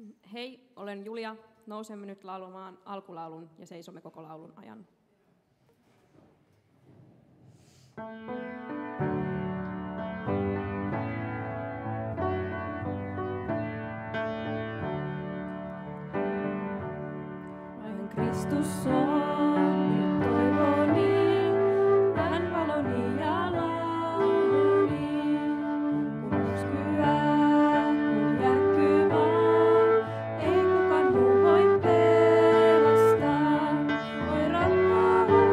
Hei, olen Julia. Nousemme nyt laulamaan alkulaulun ja seisomme koko laulun ajan. Vain Kristus on nyt toivoni, hän valoni ja lauluni. Kun myrskyää, kun järkkyy maa, ei kukaan muu voi pelastaa. Oi rakkautta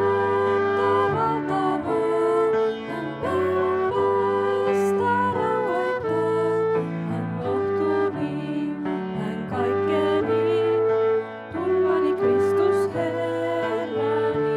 valtavaa, hän pelkoista rauhoittaa. Hän lohtuni, hän kaikkeni, turvani Kristus Herrani.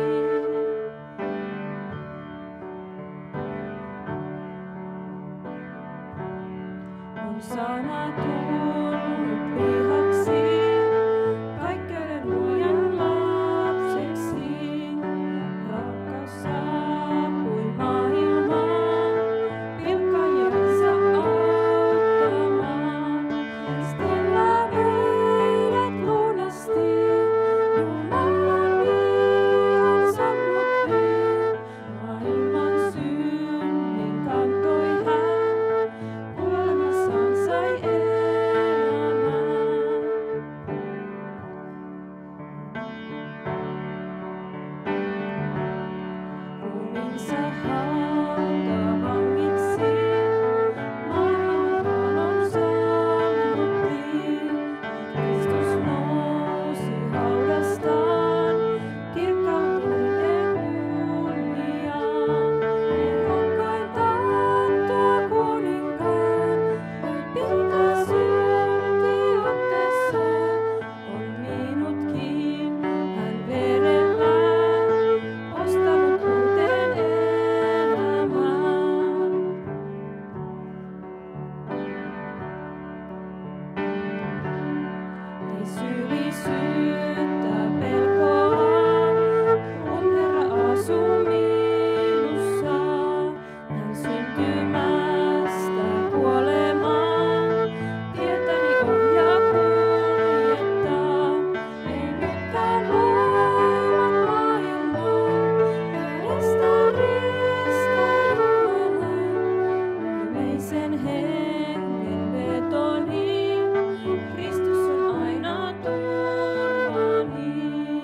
On sana tullut lihaksi, kaikkeuden luojan lapseksi. Rakkaus saapui maailmaan, pilkkajiensa auttamaan. Ristillä meidät lunasti, Jumalan vihan sammutti. Maailman synnin kantoi hän, kuolemassaan sai elämää. Ruumiinsa hauta vangitsi, maailman valon sammutti. Kristus nousi haudastaan, kirkkautuinen kunniaan. Rakkain tahtoo kuninkaan, voi pitää synti otteessaan. On minutkin hän verellään, ostanut uuteen elämään. Ei syyllisyyttä pelkoa, kun Herra asuu minussa. Hän syntymästä kuolemaan, tietäni ohjaa kuljettaa. Ei nytkään voimat maailmaan, kädestä riistä Jumalan. Viimeisen hengen vetoni, Kristus on aina turvani.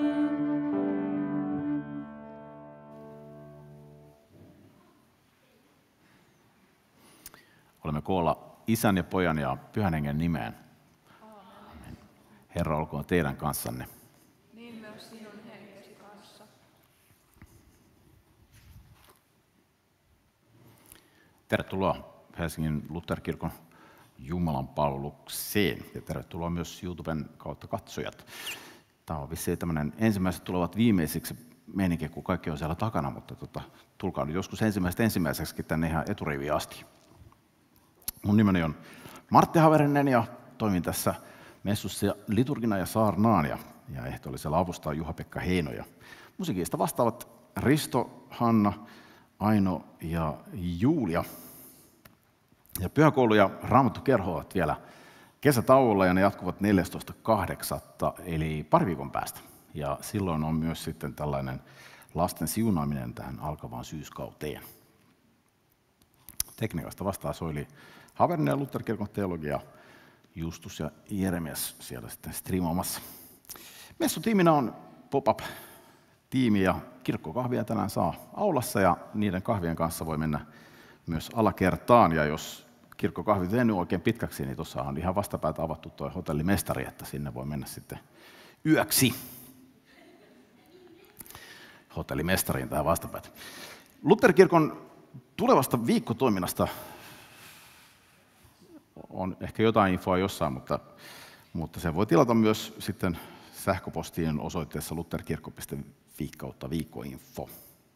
Olemme koolla Isän ja Pojan ja Pyhän Hengen nimeen. Amen. Herra olkoon teidän kanssanne. Niin myös sinun henkesi kanssa. Tervetuloa Helsingin Lutherkirkon Jumalanpalvelukseen ja tervetuloa myös YouTuben kautta katsojat. Tämä on vissiin tämmöinen ensimmäiset tulevat viimeisiksi meininki, kun kaikki on siellä takana, mutta tulkaa nyt joskus ensimmäiseksi tänne ihan eturiviin asti. Mun nimeni on Martti Haverinen ja toimin tässä messussa liturgina ja saarnaan ja ehtoollisella avustaa Juha-Pekka Heino. Ja musiikista vastaavat Risto, Hanna, Aino ja Julia. Ja pyhäkoulu ja Raamattukerho ovat vielä kesätauolla ja ne jatkuvat 14.8. eli pari viikon päästä. Ja silloin on myös sitten tällainen lasten siunaaminen tähän alkavaan syyskauteen. Tekniikasta vastaa Soili Haverinen ja Lutherkirkon teologia, Justus ja Jeremias siellä sitten striimaamassa. Messutiiminä on pop-up-tiimi ja kirkkokahvia tänään saa aulassa ja niiden kahvien kanssa voi mennä myös alakertaan. Ja jos kirkkokahvit venyy oikein pitkäksi, niin tuossa on ihan vastapäätä avattu tuo hotellimestari, että sinne voi mennä sitten yöksi. Hotellimestariin tähän vastapäätä. Lutherkirkon tulevasta viikkotoiminnasta on ehkä jotain infoa jossain, mutta sen voi tilata myös sitten sähköpostiin osoitteessa lutherkirkko.fi/viikkoinfo.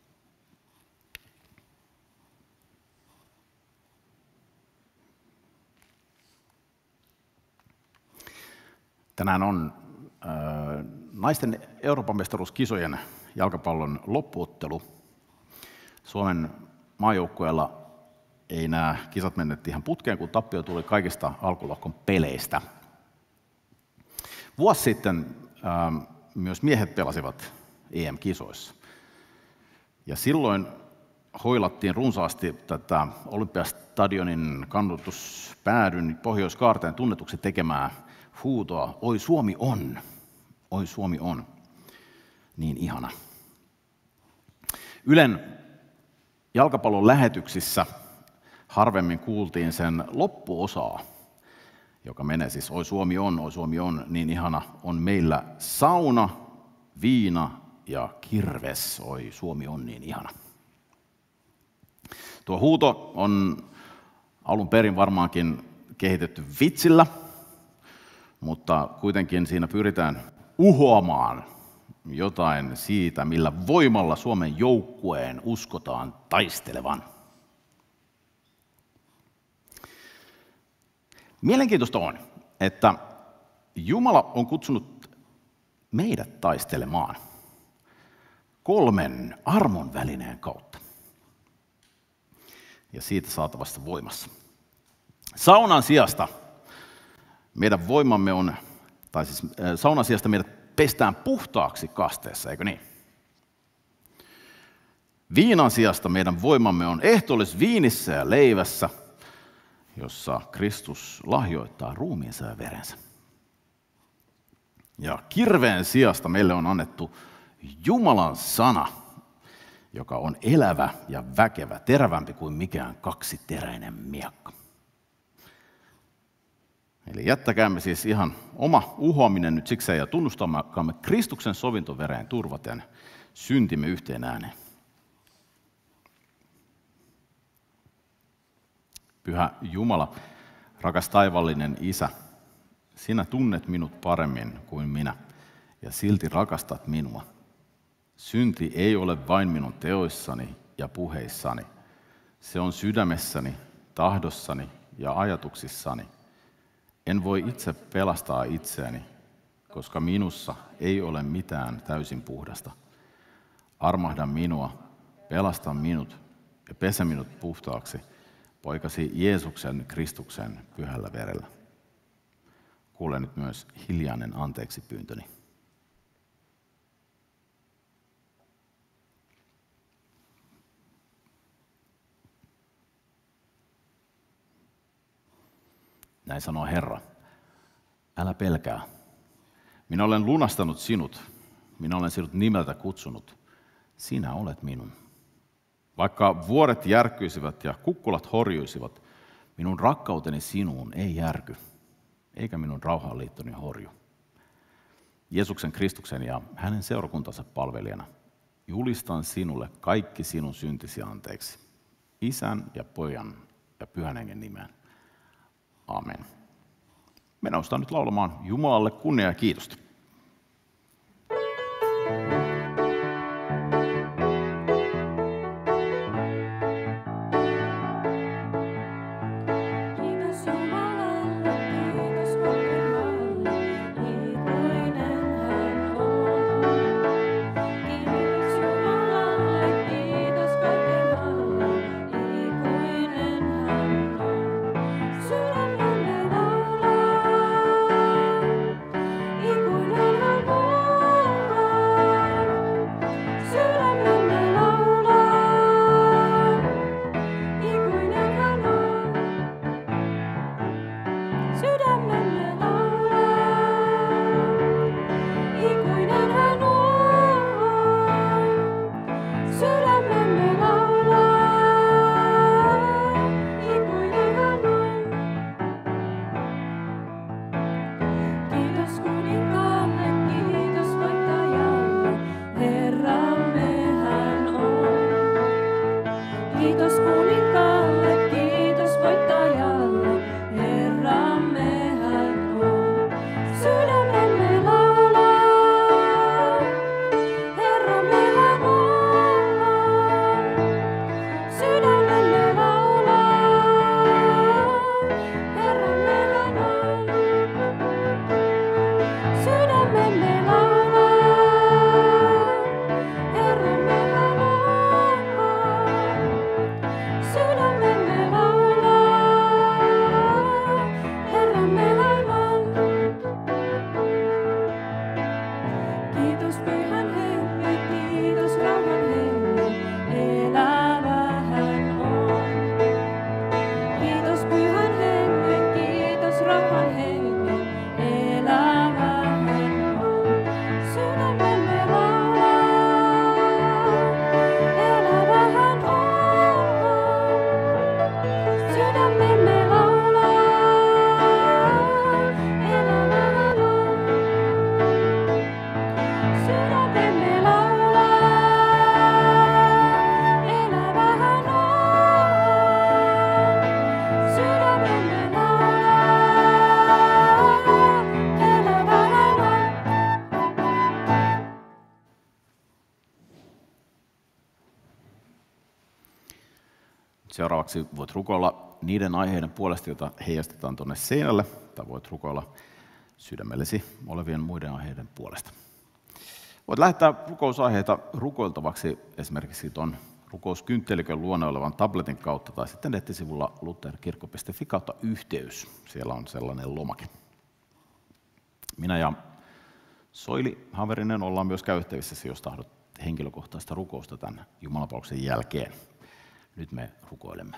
Tänään on naisten Euroopan mestaruuskisojen jalkapallon loppuottelu. Suomen maajoukkueella ei nämä kisat menneet ihan putkeen, kun tappio tuli kaikista alkulohkon peleistä. Vuosi sitten myös miehet pelasivat EM-kisoissa. Ja silloin hoilattiin runsaasti tätä Olympiastadionin kannastuspäädyn Pohjois-Kaarteen tunnetuksi tekemää huutoa, oi Suomi on, oi Suomi on, niin ihana. Ylen jalkapallon lähetyksissä harvemmin kuultiin sen loppuosaa, joka menee siis oi Suomi on, niin ihana, on meillä sauna, viina ja kirves, oi Suomi on niin ihana. Tuo huuto on alun perin varmaankin kehitetty vitsillä, mutta kuitenkin siinä pyritään uhoamaan jotain siitä, millä voimalla Suomen joukkueen uskotaan taistelevan. Mielenkiintoista on, että Jumala on kutsunut meidät taistelemaan 3 armon välineen kautta ja siitä saatavasta voimassa. Saunan sijasta meidän voimamme on, tai siis saunan sijasta meidät pestään puhtaaksi kasteessa, eikö niin? Viinan sijasta meidän voimamme on ehtoollisviinissä ja leivässä, jossa Kristus lahjoittaa ruumiinsa ja verensä. Ja kirveen sijasta meille on annettu Jumalan sana, joka on elävä ja väkevä, terävämpi kuin mikään kaksiteräinen miekka. Eli jättäkäämme siis ihan oma uhoaminen nyt sikseen ja tunnustakaamme Kristuksen sovintovereen turvaten syntimme yhteen ääneen. Pyhä Jumala, rakas taivaallinen Isä, sinä tunnet minut paremmin kuin minä ja silti rakastat minua. Synti ei ole vain minun teoissani ja puheissani. Se on sydämessäni, tahdossani ja ajatuksissani. En voi itse pelastaa itseäni, koska minussa ei ole mitään täysin puhdasta. Armahda minua, pelasta minut ja pesä minut puhtaaksi poikasi Jeesuksen Kristuksen pyhällä verellä. Kuule nyt myös hiljainen anteeksi pyyntöni. Näin sanoo Herra, älä pelkää. Minä olen lunastanut sinut, minä olen sinut nimeltä kutsunut. Sinä olet minun. Vaikka vuoret järkyisivät ja kukkulat horjuisivat, minun rakkauteni sinuun ei järky, eikä minun rauhanliittoni horju. Jeesuksen Kristuksen ja hänen seurakuntansa palvelijana julistan sinulle kaikki sinun syntisi anteeksi. Isän ja Pojan ja Pyhän Hengen nimeen. Amen. Me noustaan nyt laulamaan Jumalalle kunnia ja kiitosta. Ikuinen Seuraavaksi voit rukoilla niiden aiheiden puolesta, joita heijastetaan tuonne seinälle, tai voit rukoilla sydämellesi olevien muiden aiheiden puolesta. Voit lähettää rukousaiheita rukoiltavaksi esimerkiksi tuon rukouskynttelikön luona olevan tabletin kautta tai sitten nettisivulla lutherkirkko.fi/yhteys. Siellä on sellainen lomake. Minä ja Soili Haverinen ollaan myös käytettävissä, jos tahdot henkilökohtaista rukousta tämän jumalanpalveluksen jälkeen. Nyt me rukoilemme.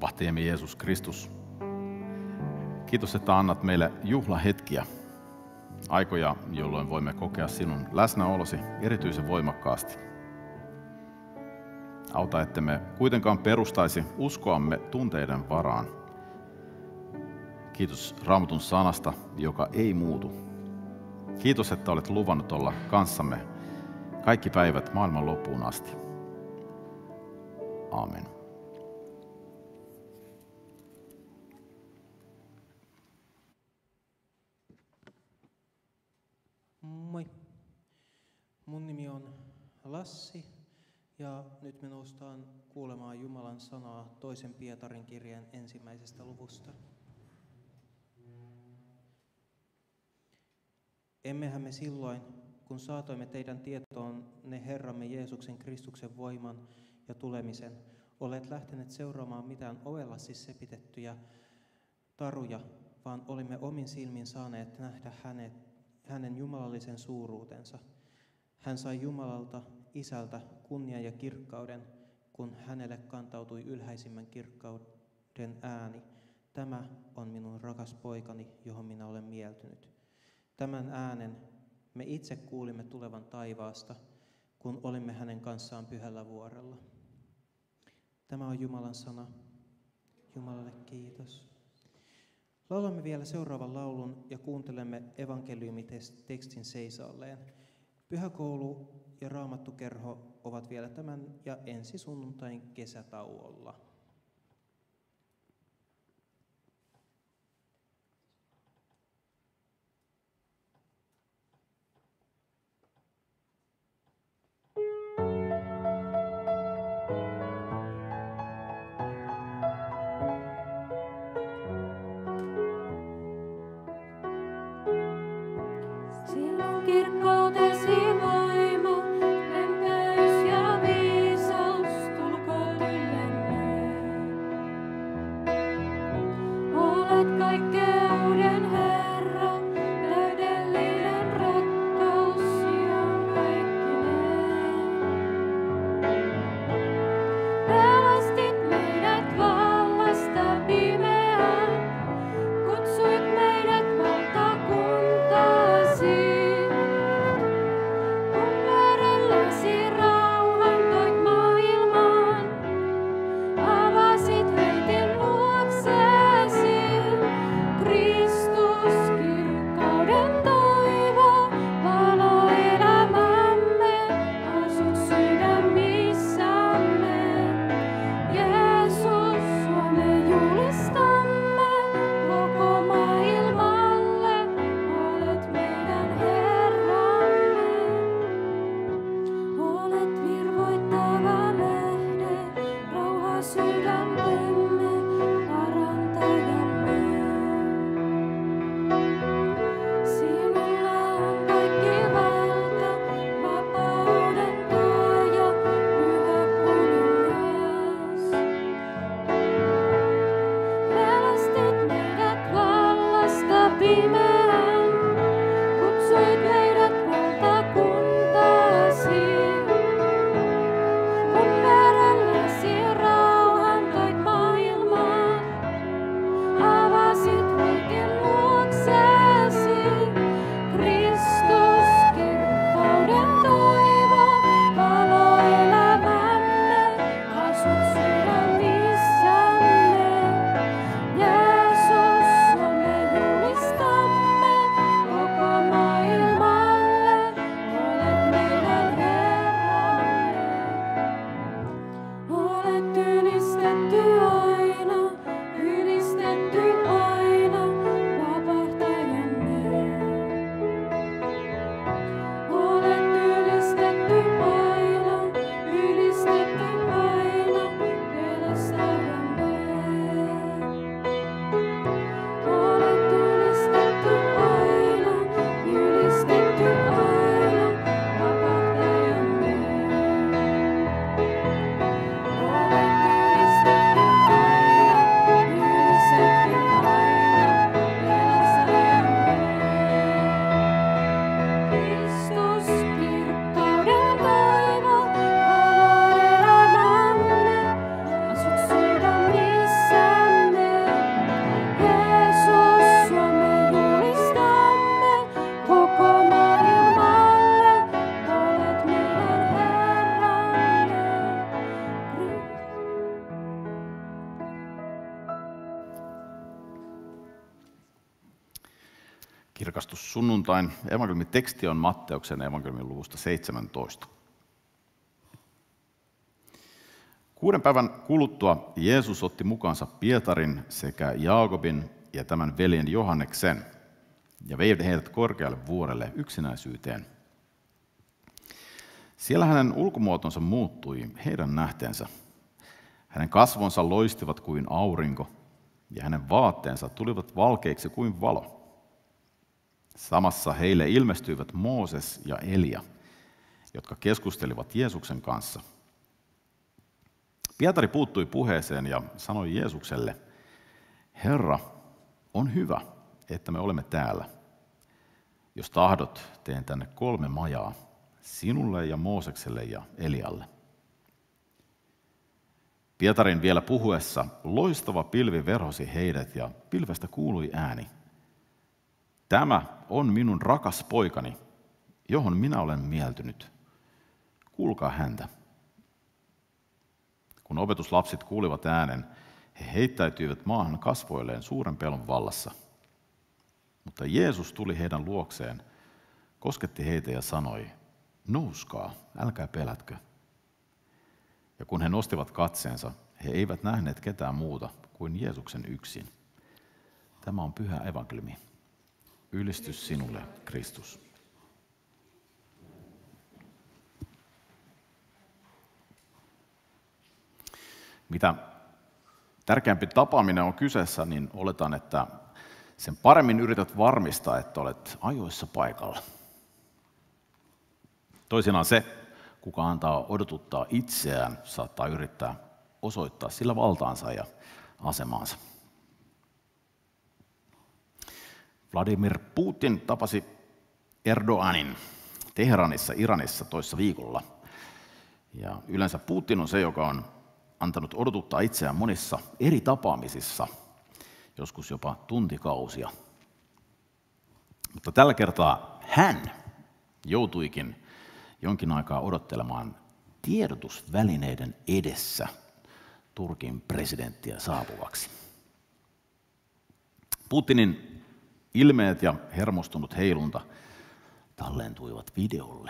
vapahtajamme Jeesus Kristus. Kiitos, että annat meille juhlahetkiä, aikoja, jolloin voimme kokea sinun läsnäolosi erityisen voimakkaasti. Auta, ettemme kuitenkaan perustaisi uskoamme tunteiden varaan. Kiitos Raamatun sanasta, joka ei muutu. Kiitos, että olet luvannut olla kanssamme kaikki päivät maailman loppuun asti. Aamen. Moi. Mun nimi on Lassi ja nyt me noustaan kuulemaan Jumalan sanaa 2. Pietarin kirjeen 1. luvusta. Emmehän me silloin, kun saatoimme teidän tietoon ne Herramme Jeesuksen Kristuksen voiman ja tulemisen, olet lähteneet seuraamaan mitään ovellasti sepitettyjä taruja, vaan olimme omin silmin saaneet nähdä hänen jumalallisen suuruutensa. Hän sai Jumalalta, Isältä, kunnian ja kirkkauden, kun hänelle kantautui ylhäisimmän kirkkauden ääni. Tämä on minun rakas poikani, johon minä olen mieltynyt. Tämän äänen me itse kuulimme tulevan taivaasta, kun olimme hänen kanssaan pyhällä vuorella. Tämä on Jumalan sana. Jumalalle kiitos. Laulamme vielä seuraavan laulun ja kuuntelemme evankeliumitekstin seisaalleen. Pyhäkoulu ja raamattukerho ovat vielä tämän ja ensi sunnuntain kesätauolla. Kirkkautesi voima, lempeys ja viisaus tulkoon yllemme. Kirkastussunnuntain evankeliumiteksti on Matteuksen evankeliumin luvusta 17. 6 päivän kuluttua Jeesus otti mukaansa Pietarin sekä Jaakobin ja tämän veljen Johanneksen ja vei heidät korkealle vuorelle yksinäisyyteen. Siellä hänen ulkomuotonsa muuttui heidän nähteensä. Hänen kasvonsa loistivat kuin aurinko ja hänen vaatteensa tulivat valkeiksi kuin valo. Samassa heille ilmestyivät Mooses ja Elia, jotka keskustelivat Jeesuksen kanssa. Pietari puuttui puheeseen ja sanoi Jeesukselle, Herra, on hyvä, että me olemme täällä. Jos tahdot, teen tänne 3 majaa, sinulle ja Moosekselle ja Elialle. Pietarin vielä puhuessa loistava pilvi verhosi heidät ja pilvestä kuului ääni. Tämä on minun rakas poikani, johon minä olen mieltynyt. Kuulkaa häntä. Kun opetuslapset kuulivat äänen, he heittäytyivät maahan kasvoilleen suuren pelon vallassa. Mutta Jeesus tuli heidän luokseen, kosketti heitä ja sanoi, nouskaa, älkää pelätkö. Ja kun he nostivat katseensa, he eivät nähneet ketään muuta kuin Jeesuksen yksin. Tämä on pyhä evankeliumi. Ylistys sinulle, Kristus. Mitä tärkeämpi tapaaminen on kyseessä, niin oletan, että sen paremmin yrität varmistaa, että olet ajoissa paikalla. Toisinaan se, kuka antaa odotuttaa itseään, saattaa yrittää osoittaa sillä valtaansa ja asemaansa. Vladimir Putin tapasi Erdoganin Teheranissa, Iranissa toissa viikolla. Ja yleensä Putin on se, joka on antanut odotuttaa itseään monissa eri tapaamisissa, joskus jopa tuntikausia. Mutta tällä kertaa hän joutuikin jonkin aikaa odottelemaan tiedotusvälineiden edessä Turkin presidenttiä saapuvaksi. Putinin ilmeet ja hermostunut heilunta tallentuivat videolle.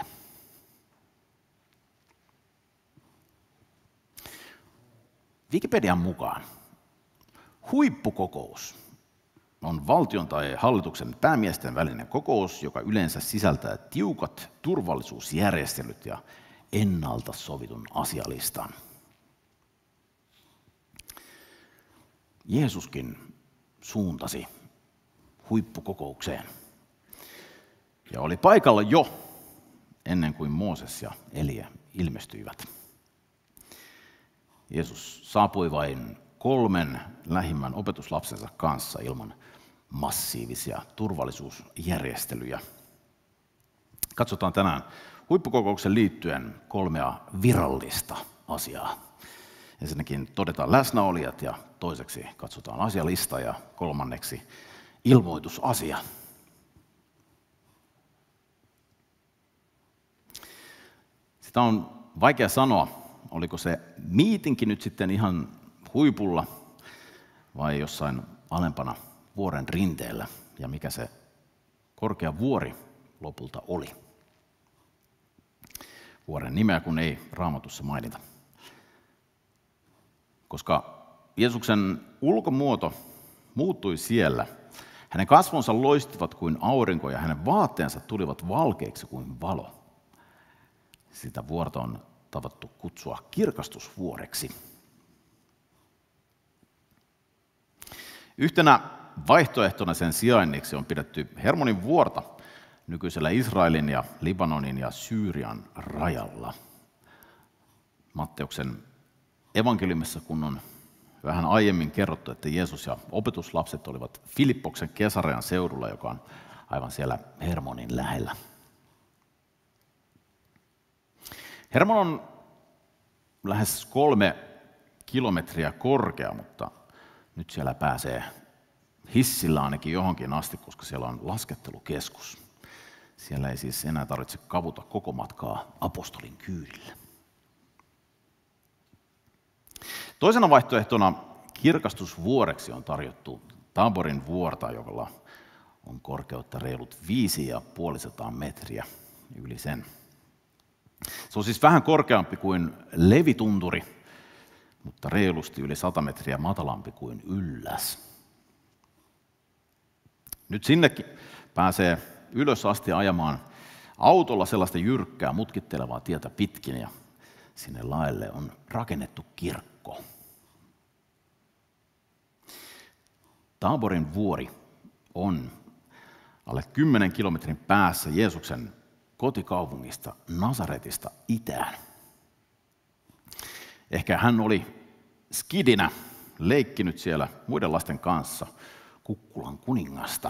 Wikipedian mukaan huippukokous on valtion tai hallituksen päämiesten välinen kokous, joka yleensä sisältää tiukat turvallisuusjärjestelyt ja ennalta sovitun asialistan. Jeesuskin suuntasi huippukokoukseen ja oli paikalla jo ennen kuin Mooses ja Elia ilmestyivät. Jeesus saapui vain 3 lähimmän opetuslapsensa kanssa ilman massiivisia turvallisuusjärjestelyjä. Katsotaan tänään huippukokouksen liittyen 3 virallista asiaa. Ensinnäkin todetaan läsnäolijat ja toiseksi katsotaan asialista ja 3. ilmoitusasia. Sitä on vaikea sanoa, oliko se miitinki nyt sitten ihan huipulla vai jossain alempana vuoren rinteellä ja mikä se korkea vuori lopulta oli. Vuoren nimeä kun ei Raamatussa mainita. Koska Jeesuksen ulkomuoto muuttui siellä, hänen kasvonsa loistivat kuin aurinko ja hänen vaatteensa tulivat valkeiksi kuin valo. Sitä vuorta on tavattu kutsua kirkastusvuoreksi. Yhtenä vaihtoehtona sen sijainniksi on pidetty Hermonin vuorta nykyisellä Israelin ja Libanonin ja Syyrian rajalla. Matteuksen evankeliumissa, kun on vähän aiemmin kerrottu, että Jeesus ja opetuslapset olivat Filippoksen Kesarean seudulla, joka on aivan siellä Hermonin lähellä. Hermon on lähes 3 kilometriä korkea, mutta nyt siellä pääsee hissillä ainakin johonkin asti, koska siellä on laskettelukeskus. Siellä ei siis enää tarvitse kavuta koko matkaa apostolin kyydillä. Toisena vaihtoehtona kirkastusvuoreksi on tarjottu Taborin vuorta, jolla on korkeutta reilut 550 metriä yli sen. Se on siis vähän korkeampi kuin Levitunturi, mutta reilusti yli 100 metriä matalampi kuin Ylläs. Nyt sinnekin pääsee ylös asti ajamaan autolla sellaista jyrkkää, mutkittelevaa tietä pitkin, ja sinne laelle on rakennettu kirkko. Taaborin vuori on alle 10 kilometrin päässä Jeesuksen kotikaupungista Nasaretista itään. Ehkä hän oli skidinä leikkinyt siellä muiden lasten kanssa kukkulan kuningasta.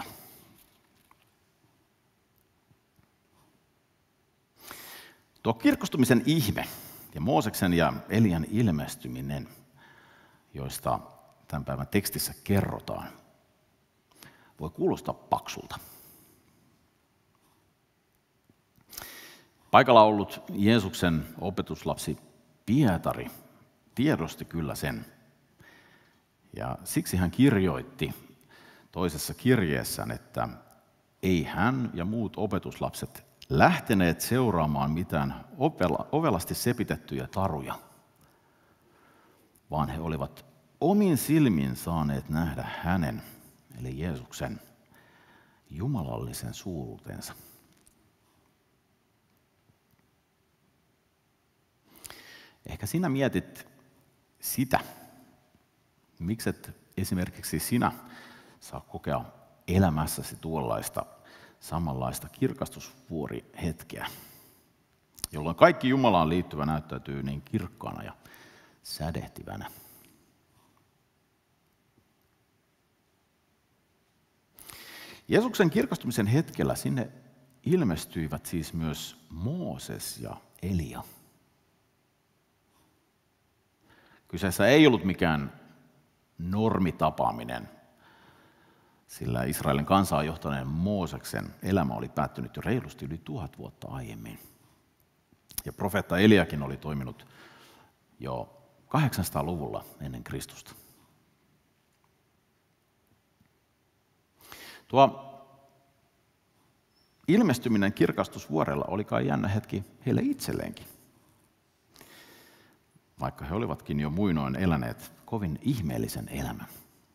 Tuo kirkostumisen ihme ja Mooseksen ja Elian ilmestyminen, joista tämän päivän tekstissä kerrotaan, voi kuulostaa paksulta. Paikalla ollut Jeesuksen opetuslapsi Pietari tiedosti kyllä sen. Ja siksi hän kirjoitti toisessa kirjeessään, että ei hän ja muut opetuslapset lähteneet seuraamaan mitään ovelasti sepitettyjä taruja, vaan he olivat omin silmin saaneet nähdä hänen, eli Jeesuksen, jumalallisen suuruutensa. Ehkä sinä mietit sitä, mikset esimerkiksi sinä saa kokea elämässäsi tuollaista samanlaista kirkastusvuorihetkeä, jolloin kaikki Jumalaan liittyvä näyttäytyy niin kirkkaana ja sädehtivänä. Jeesuksen kirkastumisen hetkellä sinne ilmestyivät siis myös Mooses ja Elia. Kyseessä ei ollut mikään normitapaaminen, sillä Israelin kansaa johtaneen Mooseksen elämä oli päättynyt jo reilusti yli 1000 vuotta aiemmin. Ja profeetta Eliakin oli toiminut jo 800-luvulla ennen Kristusta. Tuo ilmestyminen kirkastusvuorella oli kai jännä hetki heille itselleenkin, vaikka he olivatkin jo muinoin eläneet kovin ihmeellisen elämän.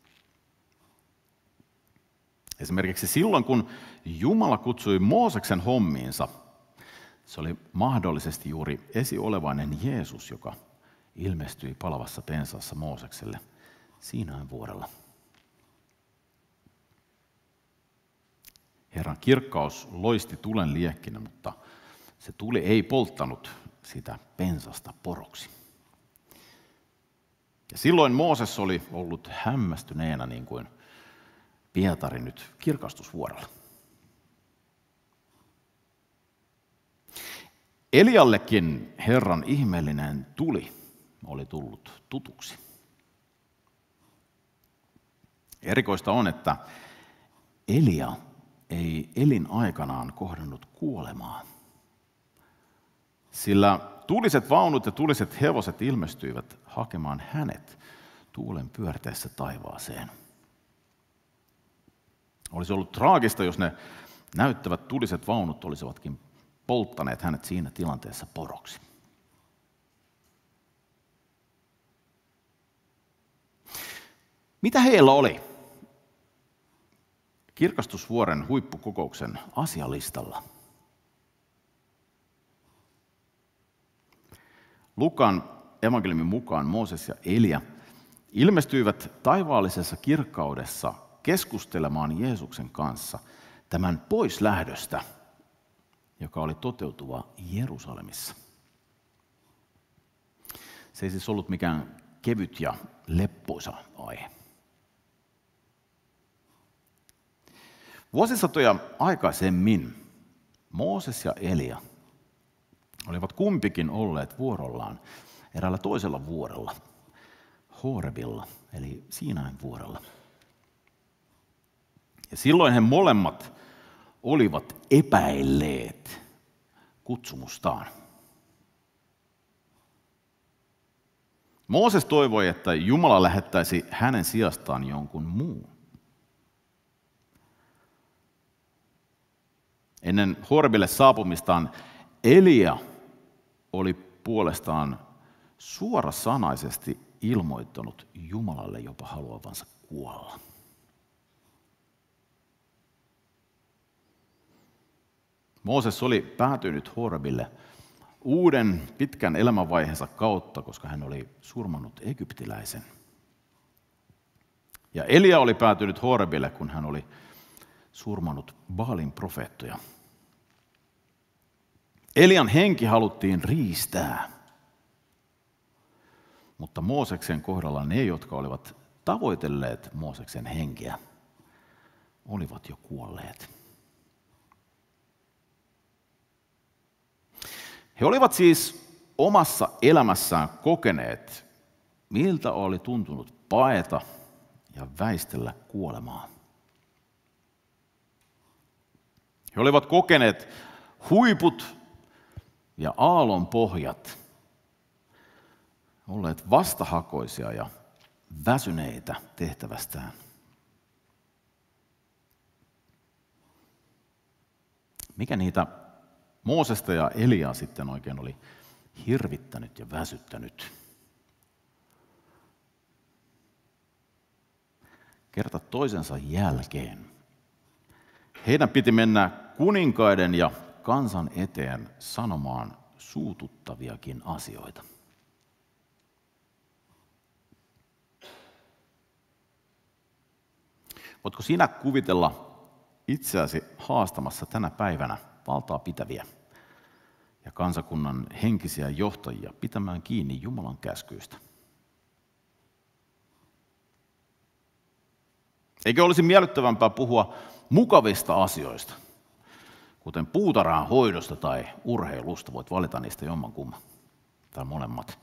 Esimerkiksi silloin, kun Jumala kutsui Mooseksen hommiinsa, se oli mahdollisesti juuri esiolevainen Jeesus, joka ilmestyi palavassa pensaassa Moosekselle Siinain vuorella. Herran kirkkaus loisti tulen liekkinä, mutta se tuli ei polttanut sitä pensasta poroksi. Ja silloin Mooses oli ollut hämmästyneenä niin kuin Pietari nyt kirkastusvuorella. Eliallekin Herran ihmeellinen tuli oli tullut tutuksi. Erikoista on, että Elia ei elinaikanaan kohdannut kuolemaa, sillä tuliset vaunut ja tuliset hevoset ilmestyivät hakemaan hänet tuulen pyörteessä taivaaseen. Olisi ollut traagista, jos ne näyttävät tuliset vaunut olisivatkin polttaneet hänet siinä tilanteessa poroksi. Mitä heillä oli kirkastusvuoren huippukokouksen asialistalla? Lukan evankeliumin mukaan Mooses ja Elia ilmestyivät taivaallisessa kirkkaudessa keskustelemaan Jeesuksen kanssa tämän poislähdöstä, joka oli toteutuva Jerusalemissa. Se ei siis ollut mikään kevyt ja leppoisa aihe. Vuosisatoja aikaisemmin Mooses ja Elia olivat kumpikin olleet vuorollaan eräällä toisella vuorella, Horebilla, eli Siinain vuorella. Ja silloin he molemmat olivat epäilleet kutsumustaan. Mooses toivoi, että Jumala lähettäisi hänen sijastaan jonkun muun. Ennen Horebille saapumistaan Elia oli puolestaan suorasanaisesti ilmoittanut Jumalalle jopa haluavansa kuolla. Mooses oli päätynyt Horebille uuden pitkän elämänvaiheensa kautta, koska hän oli surmannut egyptiläisen. Ja Elia oli päätynyt Horebille, kun hän oli surmannut Baalin profeettoja. Elian henki haluttiin riistää, mutta Mooseksen kohdalla ne, jotka olivat tavoitelleet Mooseksen henkeä, olivat jo kuolleet. He olivat siis omassa elämässään kokeneet, miltä oli tuntunut paeta ja väistellä kuolemaa. He olivat kokeneet huiput ja aallon pohjat, olleet vastahakoisia ja väsyneitä tehtävästään. Mikä niitä Moosesta ja Eliaa sitten oikein oli hirvittänyt ja väsyttänyt? Kerta toisensa jälkeen heidän piti mennä kuninkaiden ja kansan eteen sanomaan suututtaviakin asioita. Voitko sinä kuvitella itseäsi haastamassa tänä päivänä valtaa pitäviä ja kansakunnan henkisiä johtajia pitämään kiinni Jumalan käskyistä? Eikö olisi miellyttävämpää puhua mukavista asioista, kuten puutarhan hoidosta tai urheilusta? Voit valita niistä jommankumman tai molemmat.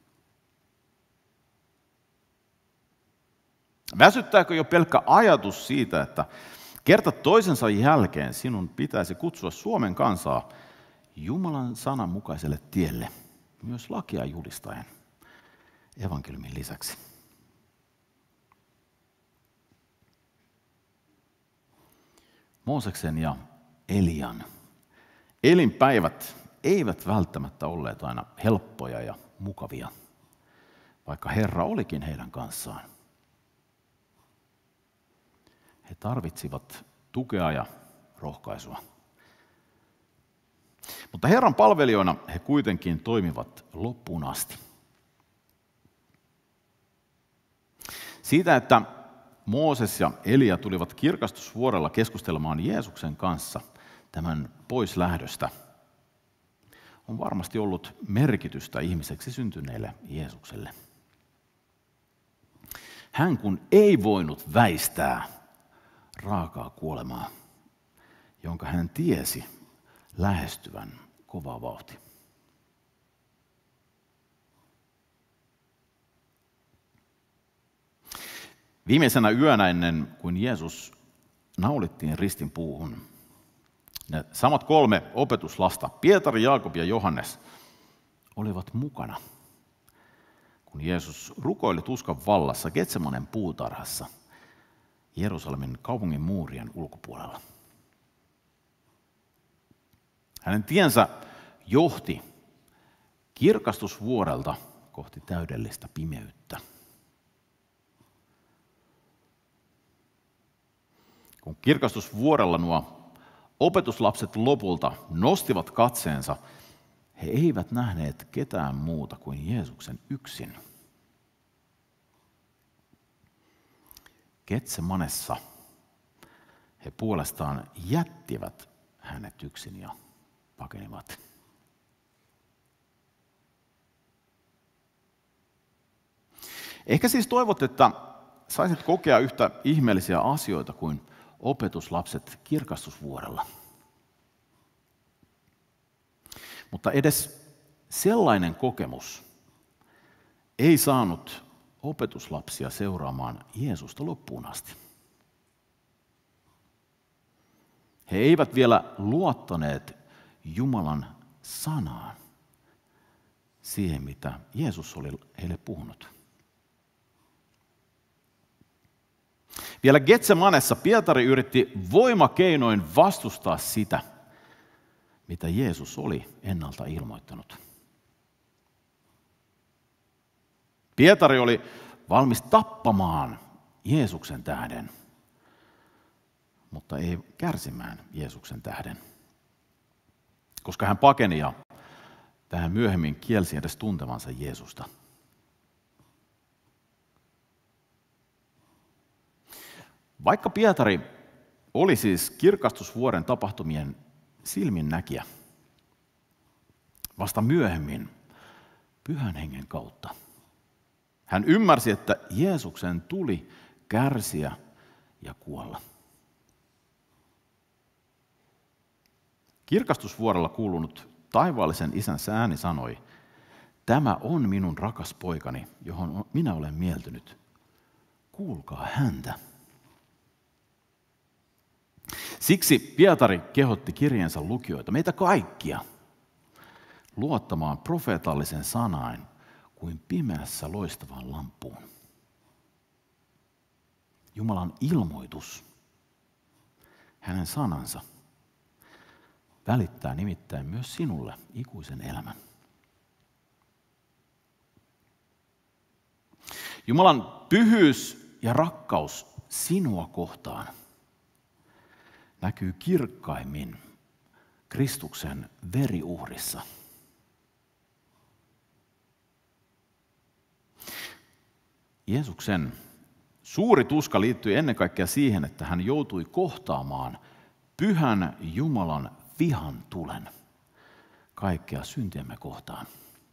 Väsyttääkö jo pelkkä ajatus siitä, että kerta toisensa jälkeen sinun pitäisi kutsua Suomen kansaa Jumalan sanan mukaiselle tielle, myös lakia julistaen, evankeliumin lisäksi? Mooseksen ja Elian elinpäivät eivät välttämättä olleet aina helppoja ja mukavia, vaikka Herra olikin heidän kanssaan. He tarvitsivat tukea ja rohkaisua. Mutta Herran palvelijoina he kuitenkin toimivat loppuun asti. Siitä, että Mooses ja Elia tulivat kirkastusvuorella keskustelemaan Jeesuksen kanssa tämän poislähdöstä, on varmasti ollut merkitystä ihmiseksi syntyneelle Jeesukselle. Hän kun ei voinut väistää raakaa kuolemaa, jonka hän tiesi lähestyvän kovaa vauhtia. Viimeisenä yönä ennen kuin Jeesus naulittiin ristin puuhun, ne samat 3 opetuslasta, Pietari, Jaakob ja Johannes, olivat mukana, kun Jeesus rukoili tuskan vallassa Getsemanen puutarhassa Jerusalemin kaupungin muurien ulkopuolella. Hänen tiensä johti kirkastusvuorelta kohti täydellistä pimeyttä. Kun kirkastusvuorella nuo opetuslapset lopulta nostivat katseensa, he eivät nähneet ketään muuta kuin Jeesuksen yksin. Getsemanessa he puolestaan jättivät hänet yksin ja pakenivat. Ehkä siis toivot, että saisit kokea yhtä ihmeellisiä asioita kuin opetuslapset kirkastusvuorella. Mutta edes sellainen kokemus ei saanut opetuslapsia seuraamaan Jeesusta loppuun asti. He eivät vielä luottaneet Jumalan sanaan, siihen mitä Jeesus oli heille puhunut. Vielä Getsemanessa Pietari yritti voimakeinoin vastustaa sitä, mitä Jeesus oli ennalta ilmoittanut. Pietari oli valmis tappamaan Jeesuksen tähden, mutta ei kärsimään Jeesuksen tähden, koska hän pakeni ja vähän myöhemmin kielsi edes tuntevansa Jeesusta. Vaikka Pietari oli siis kirkastusvuoren tapahtumien silminnäkijä, vasta myöhemmin Pyhän Hengen kautta hän ymmärsi, että Jeesuksen tuli kärsiä ja kuolla. Kirkastusvuorella kuulunut taivaallisen Isän ääni sanoi, tämä on minun rakas poikani, johon minä olen mieltynyt. Kuulkaa häntä. Siksi Pietari kehotti kirjeensa lukijoita, meitä kaikkia, luottamaan profeetallisen sanaan kuin pimeässä loistavaan lampuun. Jumalan ilmoitus, hänen sanansa, välittää nimittäin myös sinulle ikuisen elämän. Jumalan pyhyys ja rakkaus sinua kohtaan näkyy kirkkaimmin Kristuksen veriuhrissa. Jeesuksen suuri tuska liittyi ennen kaikkea siihen, että hän joutui kohtaamaan pyhän Jumalan vihan tulen kaikkea syntiemme kohtaan.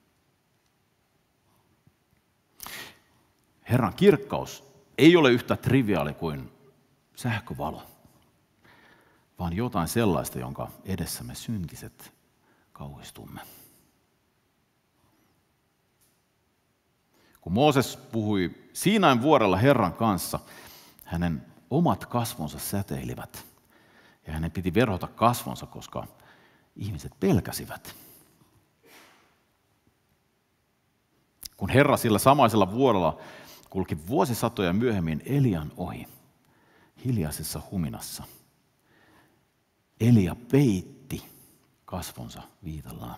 Herran kirkkaus ei ole yhtä triviaali kuin sähkövalo, vaan jotain sellaista, jonka edessä me syntiset kauhistumme. Kun Mooses puhui Siinain vuorella Herran kanssa, hänen omat kasvonsa säteilivät ja hänen piti verhota kasvonsa, koska ihmiset pelkäsivät. Kun Herra sillä samaisella vuorella kulki vuosisatoja myöhemmin Elian ohi hiljaisessa huminassa, Elia peitti kasvonsa viitallaan.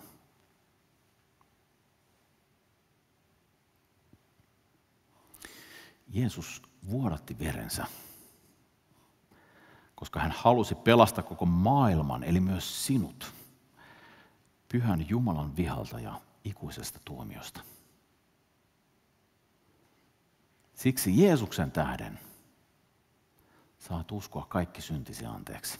Jeesus vuodatti verensä, koska hän halusi pelastaa koko maailman, eli myös sinut, pyhän Jumalan vihalta ja ikuisesta tuomiosta. Siksi Jeesuksen tähden saat uskoa kaikki syntisi anteeksi.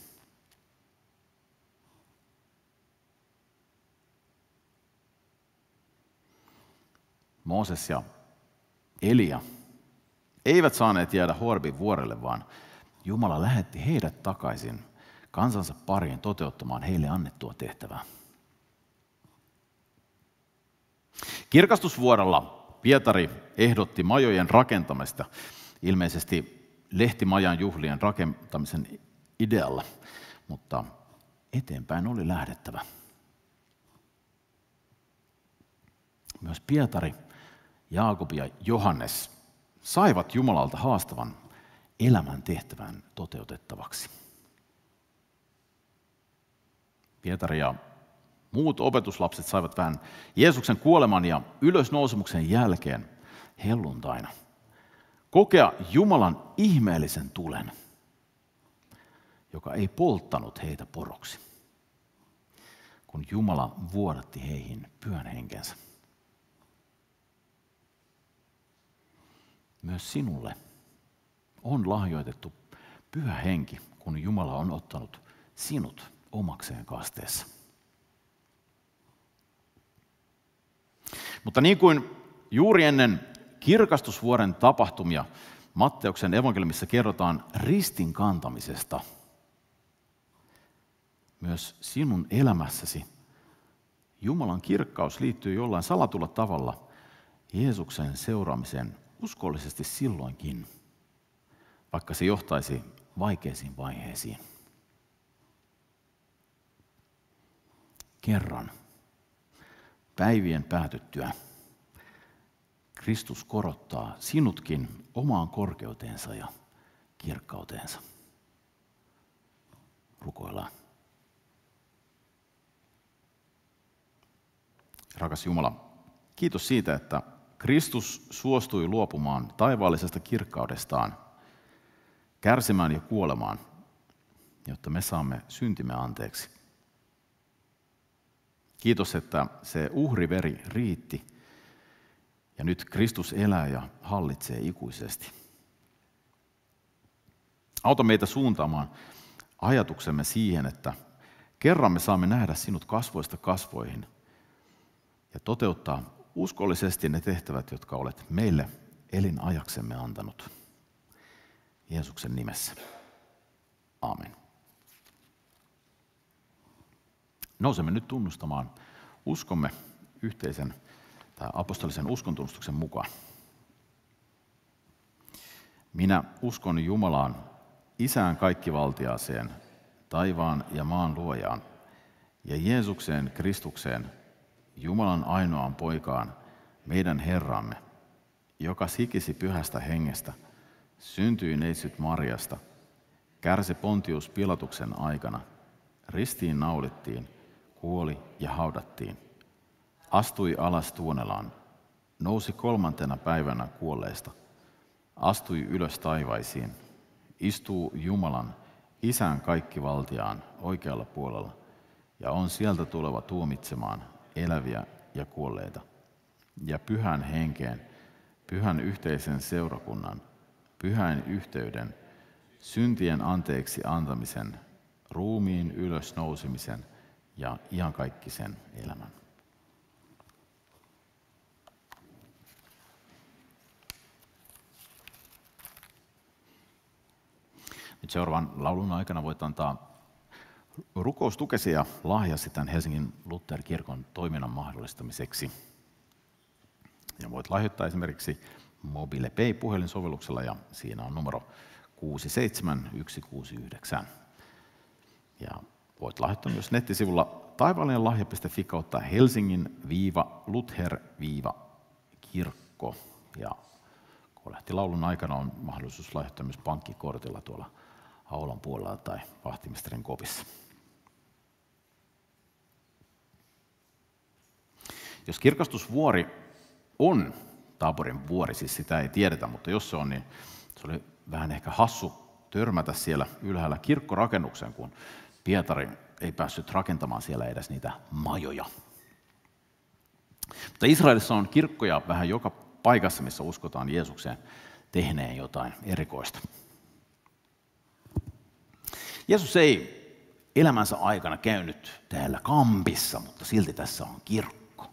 Mooses ja Elia eivät saaneet jäädä Horebin vuorelle, vaan Jumala lähetti heidät takaisin kansansa pariin toteuttamaan heille annettua tehtävää. Kirkastusvuorella Pietari ehdotti majojen rakentamista, ilmeisesti lehtimajan juhlien rakentamisen idealla, mutta eteenpäin oli lähdettävä. Myös Pietari, Jaakob ja Johannes saivat Jumalalta haastavan elämän tehtävän toteutettavaksi. Pietari ja muut opetuslapset saivat vähän Jeesuksen kuoleman ja ylösnousemuksen jälkeen helluntaina kokea Jumalan ihmeellisen tulen, joka ei polttanut heitä poroksi, kun Jumala vuodatti heihin pyhän henkensä. Myös sinulle on lahjoitettu pyhä henki, kun Jumala on ottanut sinut omakseen kasteessa. Mutta niin kuin juuri ennen kirkastusvuoren tapahtumia Matteuksen evankeliumissa kerrotaan ristin kantamisesta, myös sinun elämässäsi Jumalan kirkkaus liittyy jollain salatulla tavalla Jeesuksen seuraamiseen uskollisesti silloinkin, vaikka se johtaisi vaikeisiin vaiheisiin. Kerran päivien päätyttyä Kristus korottaa sinutkin omaan korkeuteensa ja kirkkauteensa. Rukoillaan. Rakas Jumala, kiitos siitä, että Kristus suostui luopumaan taivaallisesta kirkkaudestaan, kärsimään ja kuolemaan, jotta me saamme syntimme anteeksi. Kiitos, että se uhriveri riitti ja nyt Kristus elää ja hallitsee ikuisesti. Auta meitä suuntaamaan ajatuksemme siihen, että kerran me saamme nähdä sinut kasvoista kasvoihin ja toteuttaa uskollisesti ne tehtävät, jotka olet meille elinajaksemme antanut. Jeesuksen nimessä. Aamen. Nousemme nyt tunnustamaan uskomme yhteisen tai apostolisen uskontunnustuksen mukaan. Minä uskon Jumalaan, Isään kaikkivaltiaaseen, taivaan ja maan luojaan, ja Jeesukseen Kristukseen, Jumalan ainoaan poikaan, meidän Herramme, joka sikisi pyhästä hengestä, syntyi neitsyt Marjasta, kärsi Pontius Pilatuksen aikana, ristiin naulittiin, kuoli ja haudattiin, astui alas Tuonelaan, nousi 3. päivänä kuolleista, astui ylös taivaisiin, istuu Jumalan, Isän kaikkivaltiaan oikealla puolella ja on sieltä tuleva tuomitsemaan eläviä ja kuolleita. Ja pyhän henkeen, pyhän yhteisen seurakunnan, pyhän yhteyden, syntien anteeksi antamisen, ruumiin ylösnousemisen ja iankaikkisen elämän. Nyt seuraavan laulun aikana voit antaa rukoustukesi ja lahjasi tämän Helsingin Luther-kirkon toiminnan mahdollistamiseksi. Ja voit lahjoittaa esimerkiksi MobilePay-puhelinsovelluksella ja siinä on numero 67169. Ja voit lahjoittaa myös nettisivulla taivaallinenlahja.fi kautta Helsingin-Luther-kirkko. Ja kolehtilaulun aikana on mahdollisuus lahjoittaa myös pankkikortilla tuolla aulan puolella tai vahtimestarin kopissa. Jos kirkastusvuori on Taaborin vuori, siis sitä ei tiedetä, mutta jos se on, niin se oli vähän ehkä hassu törmätä siellä ylhäällä kirkkorakennuksen, kun Pietari ei päässyt rakentamaan siellä edes niitä majoja. Mutta Israelissa on kirkkoja vähän joka paikassa, missä uskotaan Jeesukseen tehneen jotain erikoista. Jeesus ei elämänsä aikana käynyt täällä Kampissa, mutta silti tässä on kirkko.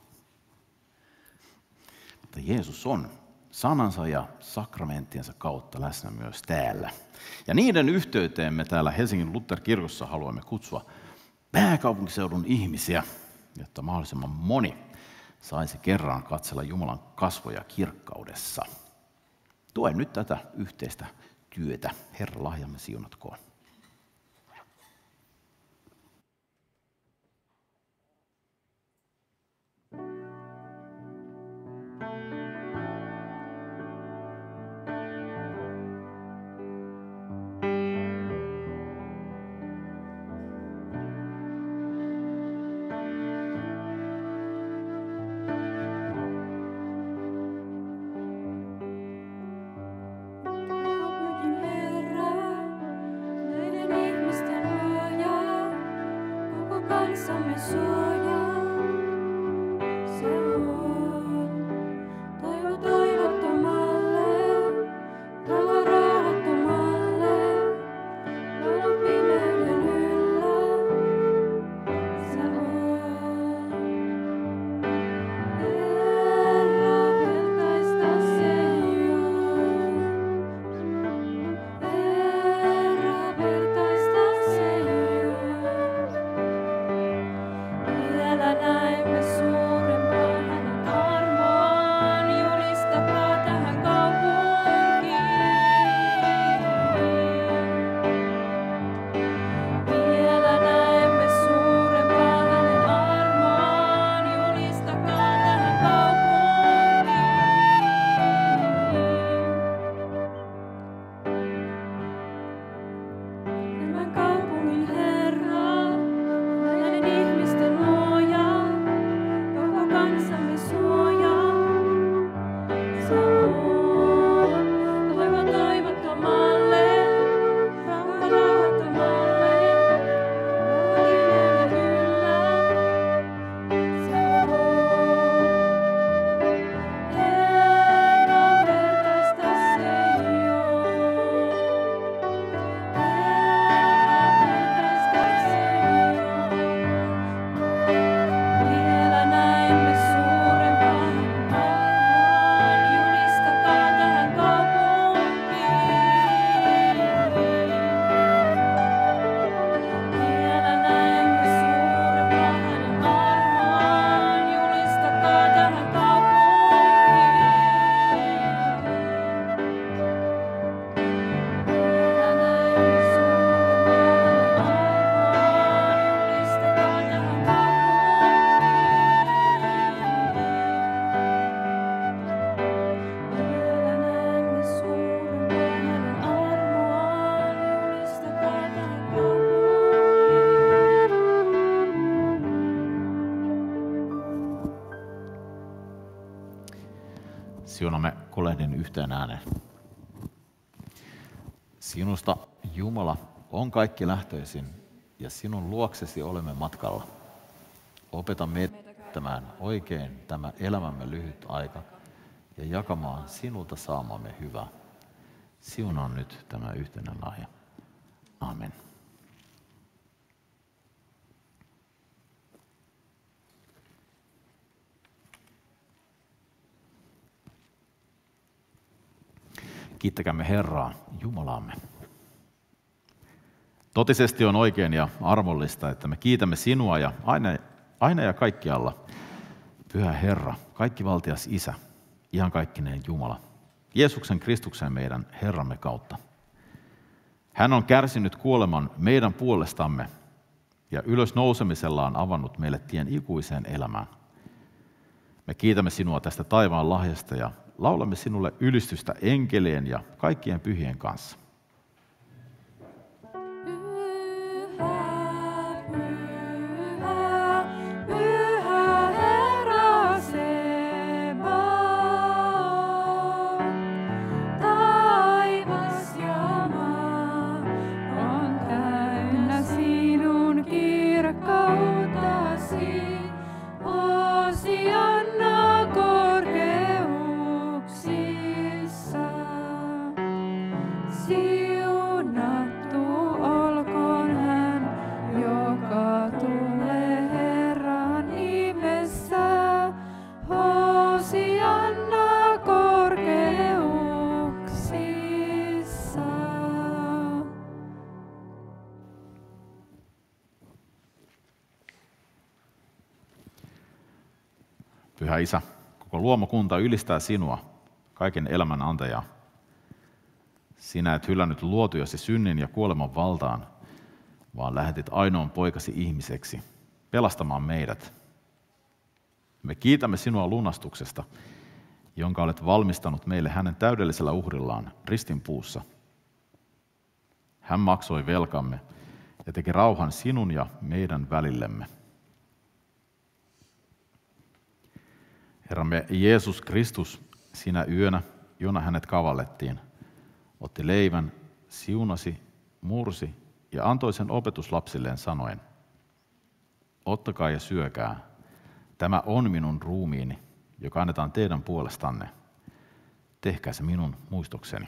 Mutta Jeesus on sanansa ja sakramenttiensa kautta läsnä myös täällä. Ja niiden yhteyteen me täällä Helsingin Luther-kirkossa haluamme kutsua pääkaupunkiseudun ihmisiä, jotta mahdollisimman moni saisi kerran katsella Jumalan kasvoja kirkkaudessa. Tue nyt tätä yhteistä työtä. Herra, lahjamme siunatkoon. Siunamme kolehdin yhteen ääneen. Sinusta, Jumala, on kaikki lähtöisin, ja sinun luoksesi olemme matkalla. Opeta meitä käyttämään oikein tämä elämämme lyhyt aika ja jakamaan sinulta saamamme hyvää. Siunaa nyt tämä yhteinen lahja. Amen. Kiittäkäämme Herraa, Jumalaamme. Totisesti on oikein ja armollista, että me kiitämme sinua ja aina ja kaikkialla, Pyhä Herra, kaikkivaltias Isä, iankaikkinen Jumala, Jeesuksen Kristuksen meidän Herramme kautta. Hän on kärsinyt kuoleman meidän puolestamme ja ylösnousemisellaan avannut meille tien ikuiseen elämään. Me kiitämme sinua tästä taivaan lahjasta ja laulamme sinulle ylistystä enkelien ja kaikkien pyhien kanssa. Pyhä Isä, koko luomakunta ylistää sinua, kaiken elämän antajaa. Sinä et hylännyt luotujasi synnin ja kuoleman valtaan, vaan lähetit ainoan poikasi ihmiseksi, pelastamaan meidät. Me kiitämme sinua lunastuksesta, jonka olet valmistanut meille hänen täydellisellä uhrillaan ristin puussa. Hän maksoi velkamme ja teki rauhan sinun ja meidän välillemme. Herramme Jeesus Kristus, sinä yönä, jona hänet kavallettiin, otti leivän, siunasi, mursi ja antoi sen opetuslapsilleen sanoen, ottakaa ja syökää, tämä on minun ruumiini, joka annetaan teidän puolestanne. Tehkää se minun muistokseni.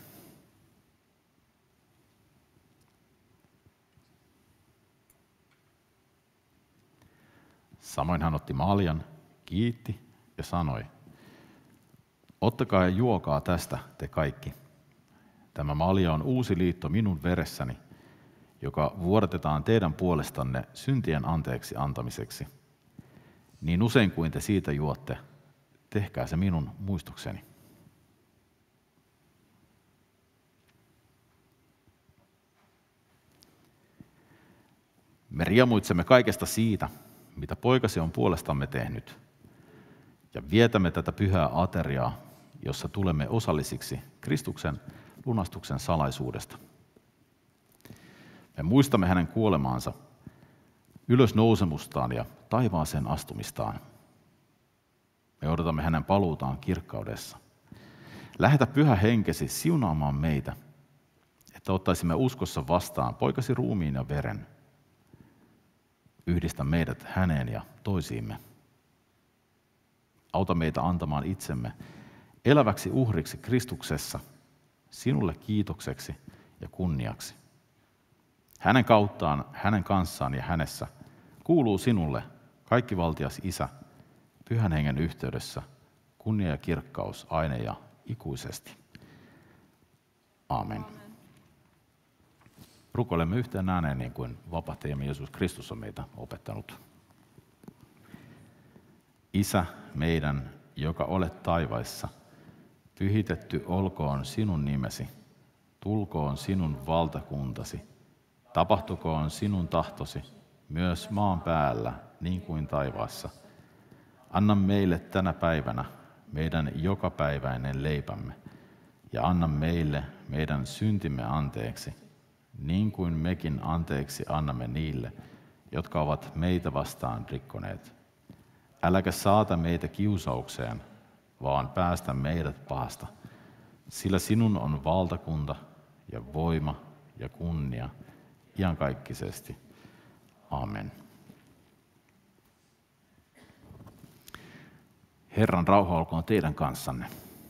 Samoin hän otti maljan, kiitti ja sanoi, ottakaa ja juokaa tästä te kaikki. Tämä malja on uusi liitto minun veressäni, joka vuodatetaan teidän puolestanne syntien anteeksi antamiseksi. Niin usein kuin te siitä juotte, tehkää se minun muistokseni. Me riemuitsemme kaikesta siitä, mitä poikasi on puolestamme tehnyt, ja vietämme tätä pyhää ateriaa, jossa tulemme osallisiksi Kristuksen lunastuksen salaisuudesta. Me muistamme hänen kuolemaansa, ylösnousemustaan ja taivaaseen astumistaan. Me odotamme hänen paluutaan kirkkaudessa. Lähetä Pyhä Henkesi siunaamaan meitä, että ottaisimme uskossa vastaan poikasi ruumiin ja veren. Yhdistä meidät häneen ja toisiimme. Auta meitä antamaan itsemme eläväksi uhriksi Kristuksessa, sinulle kiitokseksi ja kunniaksi. Hänen kauttaan, hänen kanssaan ja hänessä kuuluu sinulle kaikkivaltias Isä, Pyhän Hengen yhteydessä, kunnia ja kirkkaus aina ja ikuisesti. Amen. Rukoilemme yhteen ääneen niin kuin vapahtajamme Jeesus Kristus on meitä opettanut. Isä meidän, joka olet taivaissa, pyhitetty olkoon sinun nimesi, tulkoon sinun valtakuntasi, tapahtukoon sinun tahtosi, myös maan päällä niin kuin taivaassa. Anna meille tänä päivänä meidän jokapäiväinen leipämme, ja anna meille meidän syntimme anteeksi, niin kuin mekin anteeksi annamme niille, jotka ovat meitä vastaan rikkoneet. Äläkä saata meitä kiusaukseen, vaan päästä meidät pahasta. Sillä sinun on valtakunta ja voima ja kunnia iankaikkisesti. Amen. Herran rauha olkoon teidän kanssanne.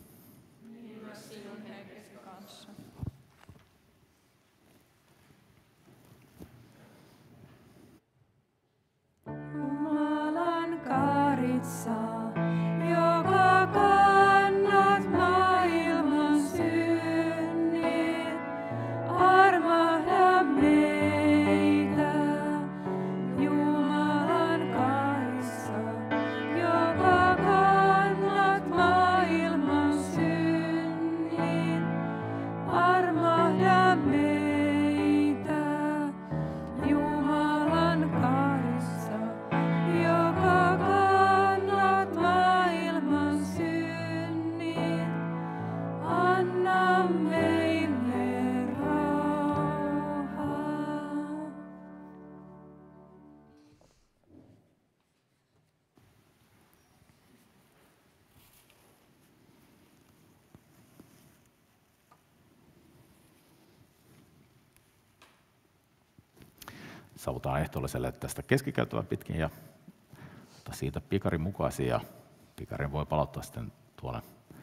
Jumalan karitsa, joka kannat maailman synnit, armahda meitä. Jumalan karitsa, joka kannat maailman synnit, armahda meitä. Jumalan karitsa, joka kannat maailman synnit, anna meille rauhaa. Saavutaan ehtoolliselle tästä keskikäytävää pitkin ja siitä pikarin mukaisia. Ja pikarin voi palauttaa sitten tuolle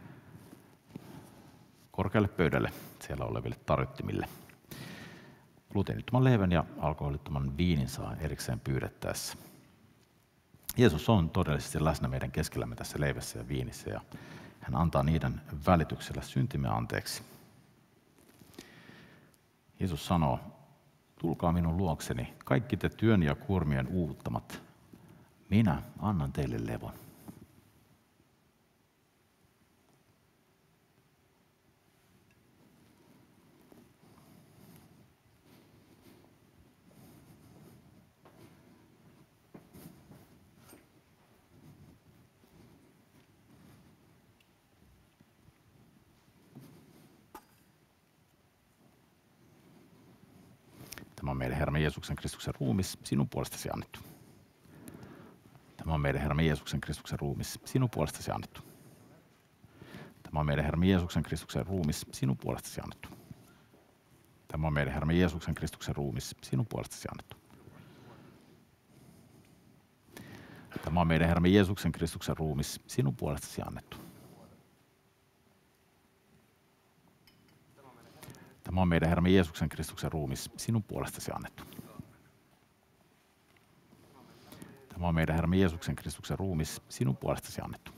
korkealle pöydälle siellä oleville tarjottimille. Gluteenittoman leivän ja alkoholittoman viinin saa erikseen pyydettäessä. Jeesus on todellisesti läsnä meidän keskellämme tässä leivässä ja viinissä ja hän antaa niiden välityksellä syntimme anteeksi. Jeesus sanoo, tulkaa minun luokseni, kaikki te työn ja kuormien uuvuttamat. Minä annan teille levon. Tämä on meidän Herramme Jeesuksen Kristuksen ruumis, sinun puolestasi annettu. Tämä on meidän Herramme Jeesuksen Kristuksen ruumis, sinun puolestasi annettu. Tämä on meidän Herramme Jeesuksen Kristuksen ruumis, sinun puolestasi annettu. Tämä on meidän Herramme Jeesuksen Kristuksen ruumis, sinun puolestasi annettu. Tämä on meidän Herramme Jeesuksen Kristuksen ruumis, sinun puolestasi annettu. Tämä on meidän Herramme Jeesuksen Kristuksen ruumis, sinun puolestasi annettu. Tämä on meidän Herramme Jeesuksen Kristuksen ruumis, sinun puolestasi annettu.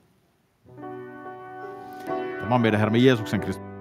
Tämä on meidän Herramme Jeesuksen Kristuksen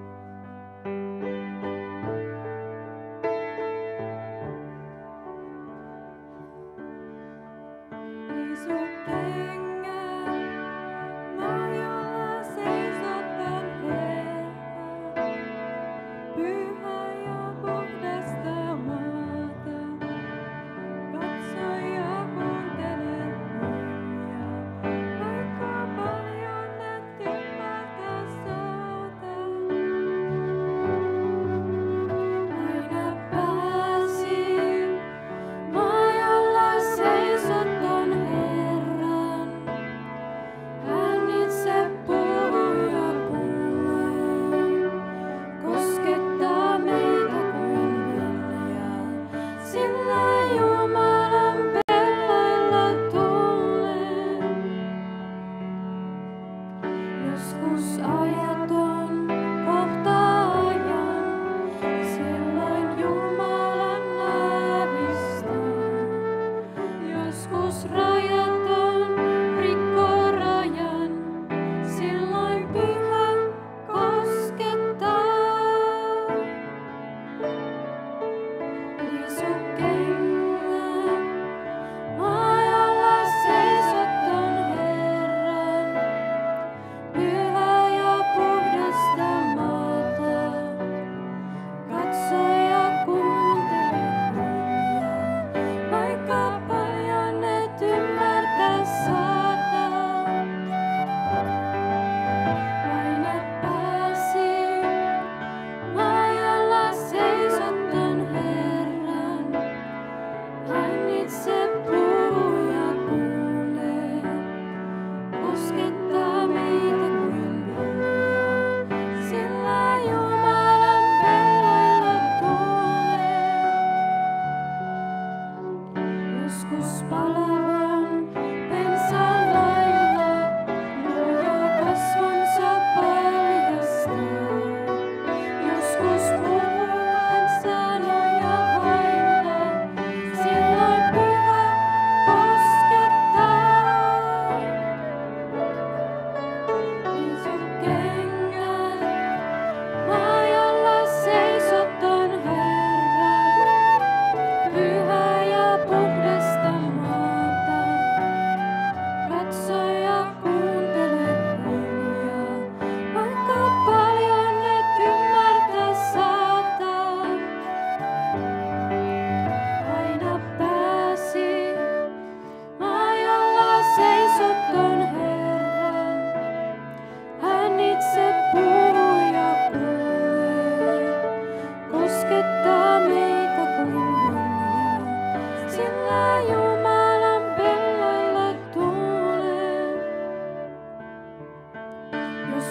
Pyhä ja puhdas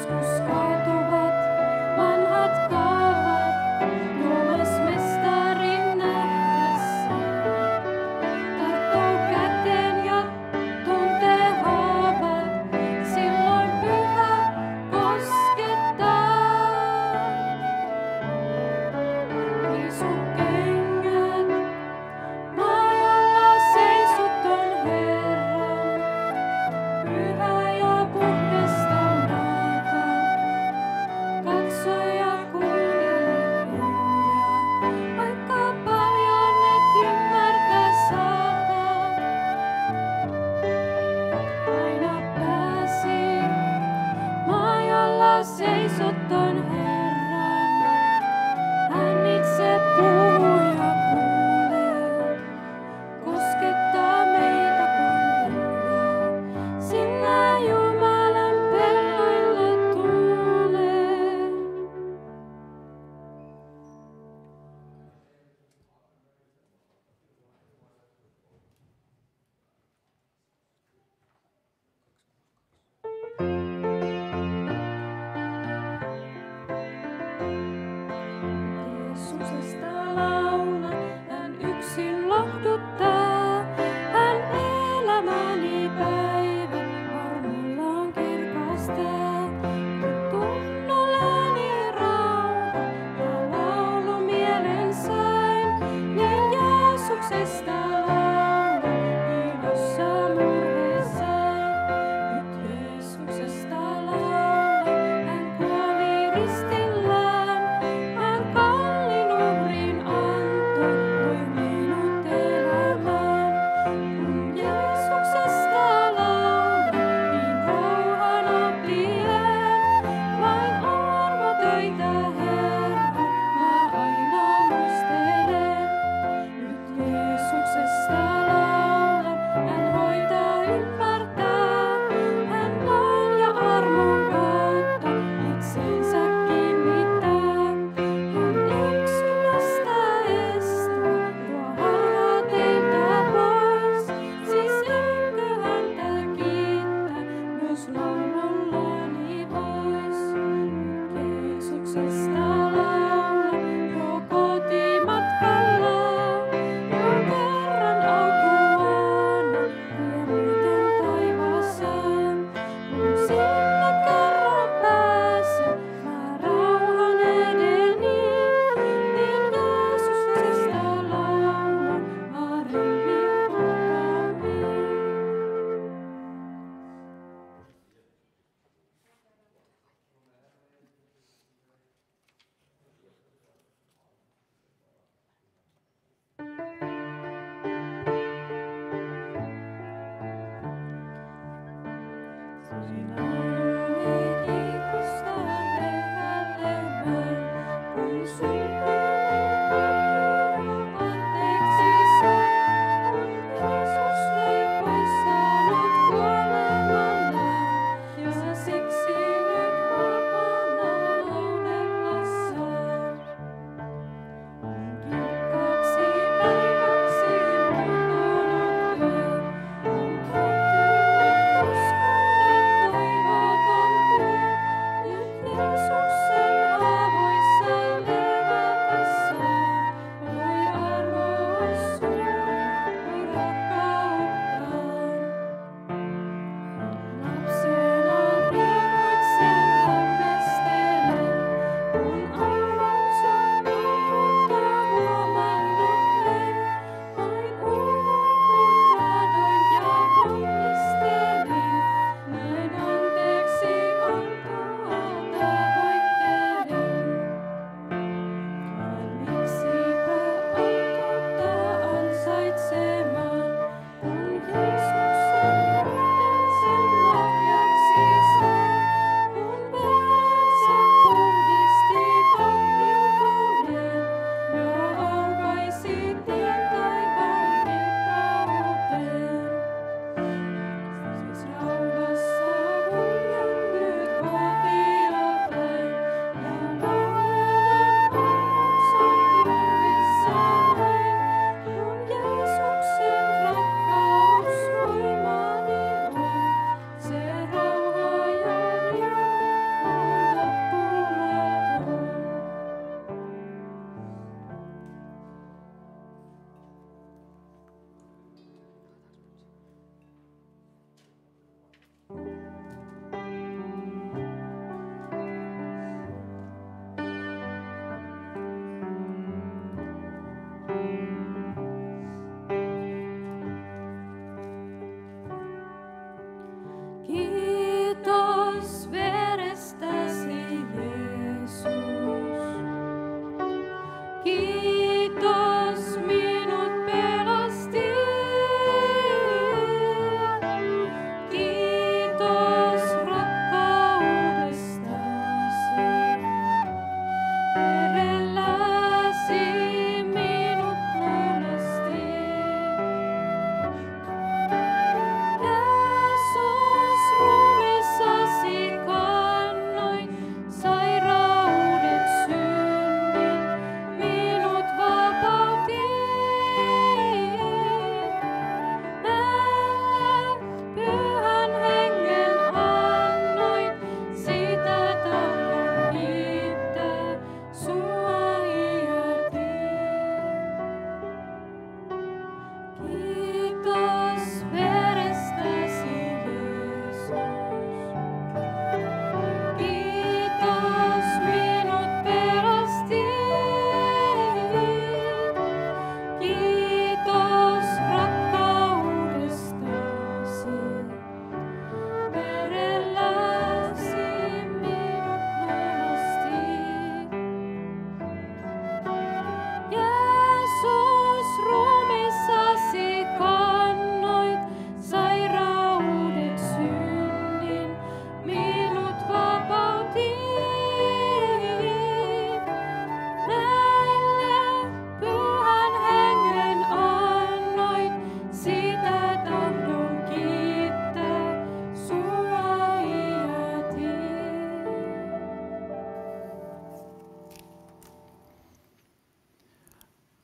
Jeesuksesta laula, niin rauhan oppi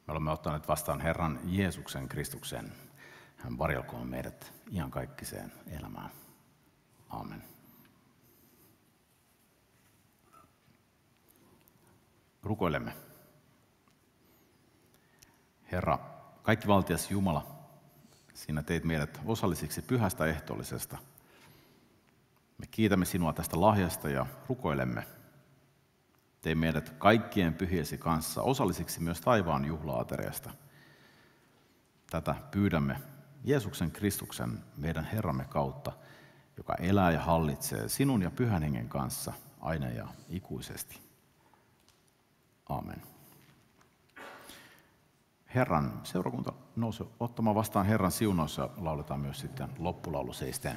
Me olemme ottaneet vastaan Herran Jeesuksen Kristuksen. Hän varjelkoon meidät iankaikkiseen elämään. Aamen. Rukoilemme. Herra, kaikkivaltias Jumala, sinä teit meidät osallisiksi pyhästä ehtoollisesta. Me kiitämme sinua tästä lahjasta ja rukoilemme. Tee meidät kaikkien pyhiesi kanssa osallisiksi myös taivaan juhlaateriasta. Tätä pyydämme Jeesuksen Kristuksen, meidän Herramme kautta, joka elää ja hallitsee sinun ja Pyhän Hengen kanssa aina ja ikuisesti. Aamen. Herran seurakunta nousee ottamaan vastaan Herran siunaus ja lauletaan myös sitten loppulaulu seisteen.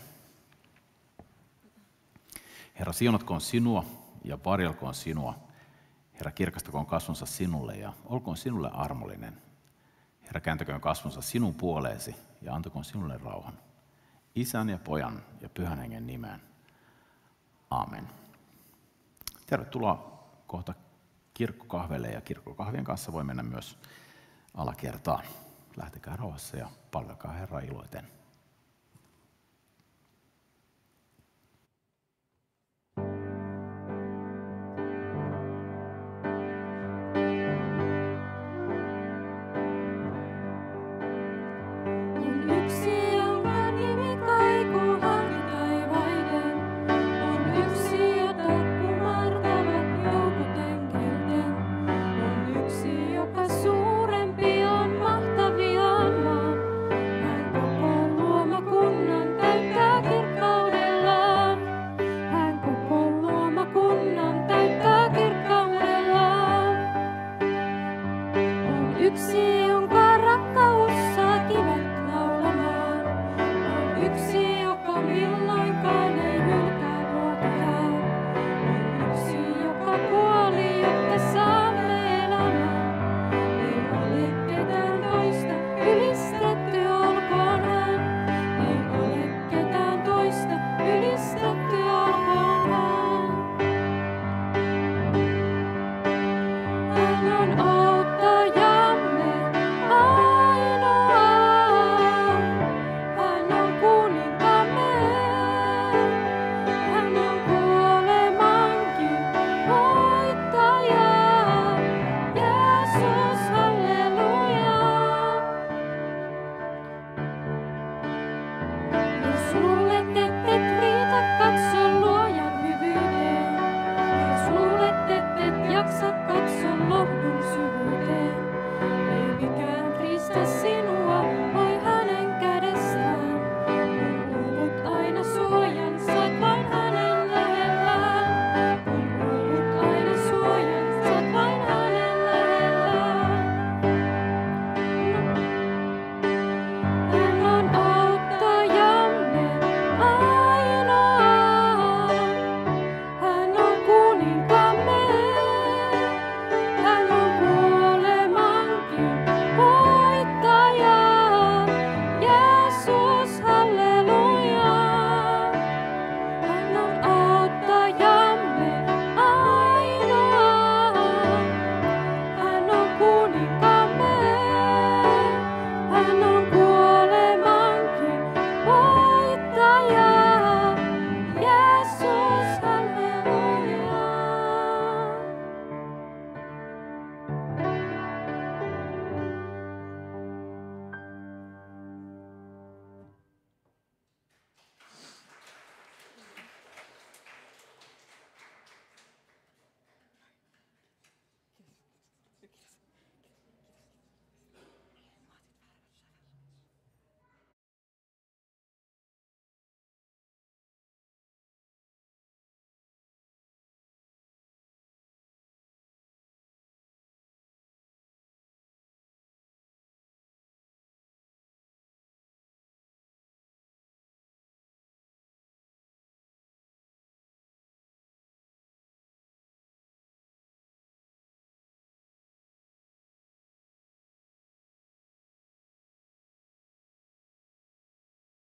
Herra, siunatkoon sinua ja varjelkoon sinua. Herra, kirkastakoon kasvonsa sinulle ja olkoon sinulle armollinen. Herra, kääntäköön kasvonsa sinun puoleesi ja antakoon sinulle rauhan. Isän ja Pojan ja Pyhän Hengen nimeen. Aamen. Tervetuloa kohta kirkkokahveille ja kirkkokahvien kanssa voi mennä myös alakertaan. Lähtekää rauhassa ja palvelkaa Herraa iloiten.